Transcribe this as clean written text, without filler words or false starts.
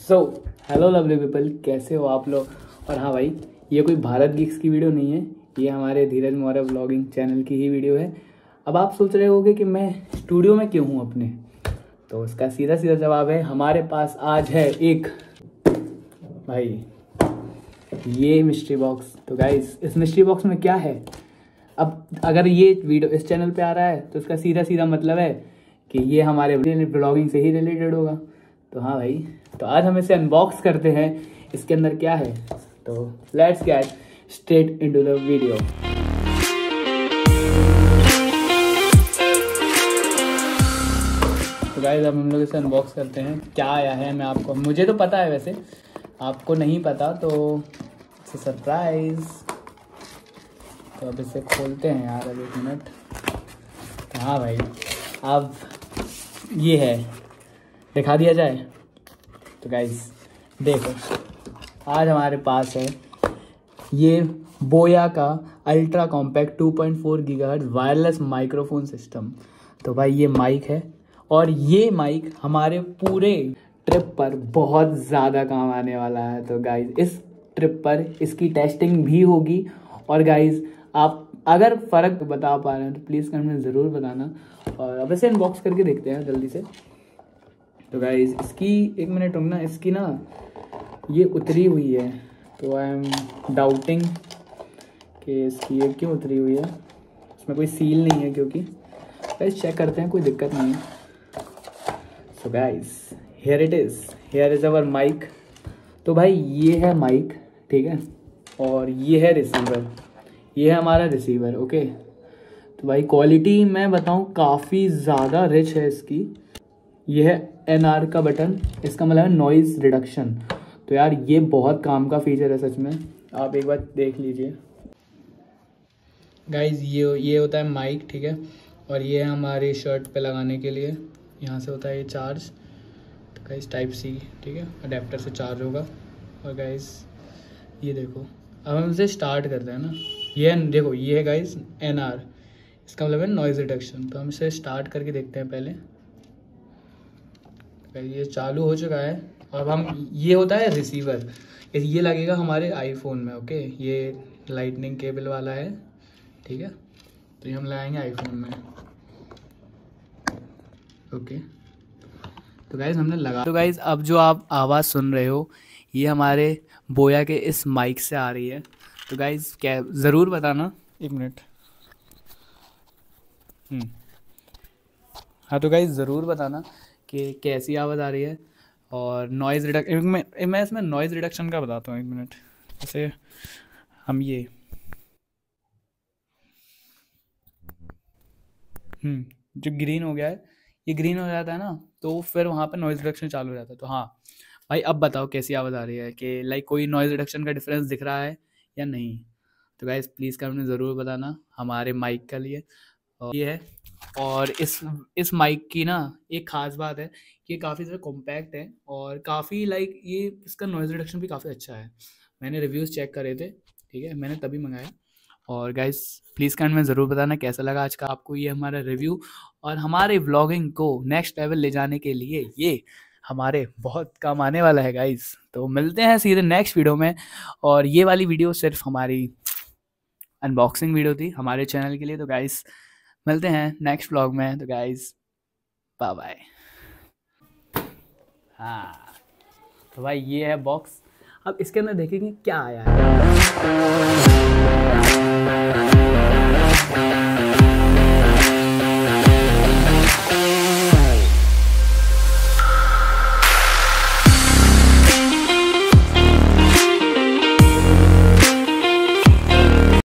So hello lovely people, कैसे हो आप लोग। और हाँ भाई, ये कोई भारत गीक्स की वीडियो नहीं है, ये हमारे धीरज मौर्य व्लॉगिंग चैनल की ही वीडियो है। अब आप सोच रहे होंगे कि मैं स्टूडियो में क्यों हूँ अपने, तो उसका सीधा सीधा जवाब है, हमारे पास आज है एक भाई ये मिस्ट्री बॉक्स। तो गाइस, इस मिस्ट्री बॉक्स में क्या है। अब अगर ये वीडियो इस चैनल पे आ रहा है तो इसका सीधा सीधा मतलब है कि ये हमारे ब्लॉगिंग से ही रिलेटेड होगा। तो हाँ भाई, तो आज हम इसे अनबॉक्स करते हैं, इसके अंदर क्या है। तो let's get straight into the video. तो गाइस, अब हम लोग इसे अनबॉक्स करते हैं। क्या आया है मैं मुझे तो पता है, वैसे आपको नहीं पता तो इट्स सरप्राइज। तो अब इसे खोलते हैं यार, अब 1 मिनट। तो हाँ भाई, अब ये है, दिखा दिया जाए। तो गाइस देखो, आज हमारे पास है ये बोया का ultra compact 2.4 gigahertz wireless microphone system. तो भाई ये माइक है, और ये माइक हमारे पूरे ट्रिप पर बहुत ज़्यादा काम आने वाला है। तो गाइस, इस ट्रिप पर इसकी टेस्टिंग भी होगी। और गाइस, आप अगर फ़र्क बता पा रहे हैं तो प्लीज़ कमेंट में ज़रूर बताना। और अब इसे अनबॉक्स करके देखते हैं जल्दी से। तो गाइस, इसकी 1 मिनट रुकना, इसकी ना ये उतरी हुई है, तो आई एम डाउटिंग कि इसकी ये क्यों उतरी हुई है। इसमें कोई सील नहीं है, क्योंकि गाइस चेक करते हैं, कोई दिक्कत नहीं है। So guys, here it is, here is our mic. तो भाई ये है माइक, ठीक है, और ये है रिसीवर, ये है हमारा रिसीवर। ओके, तो भाई क्वालिटी मैं बताऊं काफ़ी ज़्यादा रिच है इसकी। ये है NR का बटन, इसका मतलब है नॉइज़ रिडक्शन। तो यार ये बहुत काम का फीचर है सच में, आप एक बार देख लीजिए। गाइज ये होता है माइक, ठीक है, और ये है हमारी शर्ट पे लगाने के लिए, यहाँ से होता है ये चार्ज। तो गाइज टाइप C, ठीक है, अडेप्टर से चार्ज होगा। और गाइज ये देखो, अब हम इसे स्टार्ट करते हैं ना, ये देखो, ये है गाइज NR, इसका मतलब है नॉइज़ रिडक्शन। तो हम इसे स्टार्ट करके देखते हैं पहले। ये चालू हो चुका है। अब हम, ये होता है रिसीवर, ये लगेगा हमारे आईफोन में। ओके, ये लाइटनिंग केबल वाला है, ठीक है, तो ये हम लगाएंगे आईफोन में। ओके, तो गाइज हमने लगा। तो गाइज, अब जो आप आवाज़ सुन रहे हो ये हमारे बोया के इस माइक से आ रही है। तो गाइज क्या, ज़रूर बताना। 1 मिनट। हाँ, तो गाइज ज़रूर बताना कि कैसी आवाज़ आ रही है। और नॉइज़ रिडक्शन, मैं इसमें नॉइज़ रिडक्शन का बताता हूँ। 1 मिनट। जैसे हम ये जो ग्रीन हो गया है, ये ग्रीन हो जाता है ना, तो फिर वहाँ पर नॉइज़ रिडक्शन चालू हो जाता है। तो हाँ भाई, अब बताओ कैसी आवाज़ आ रही है, कि लाइक कोई नॉइज़ रिडक्शन का डिफरेंस दिख रहा है या नहीं। तो गाइस प्लीज़ कमेंट में ज़रूर बताना हमारे माइक के लिए। और ये है, और इस माइक की ना एक ख़ास बात है कि ये काफ़ी ज़्यादा कॉम्पैक्ट है, और काफ़ी लाइक ये इसका नॉइज़ रिडक्शन भी काफ़ी अच्छा है। मैंने रिव्यूज़ चेक करे थे, ठीक है, मैंने तभी मंगाया। और गाइस प्लीज़ कमेंट में ज़रूर बताना कैसा लगा आज का आपको ये हमारा रिव्यू। और हमारे व्लॉगिंग को नेक्स्ट लेवल ले जाने के लिए ये हमारे बहुत काम आने वाला है गाइस। तो मिलते हैं सीधे नेक्स्ट वीडियो में। और ये वाली वीडियो सिर्फ हमारी अनबॉक्सिंग वीडियो थी हमारे चैनल के लिए। तो गाइस मिलते हैं नेक्स्ट व्लॉग में। तो गाइस बाय बाय। हाँ, तो भाई ये है बॉक्स। अब इसके अंदर देखेंगे क्या आया है।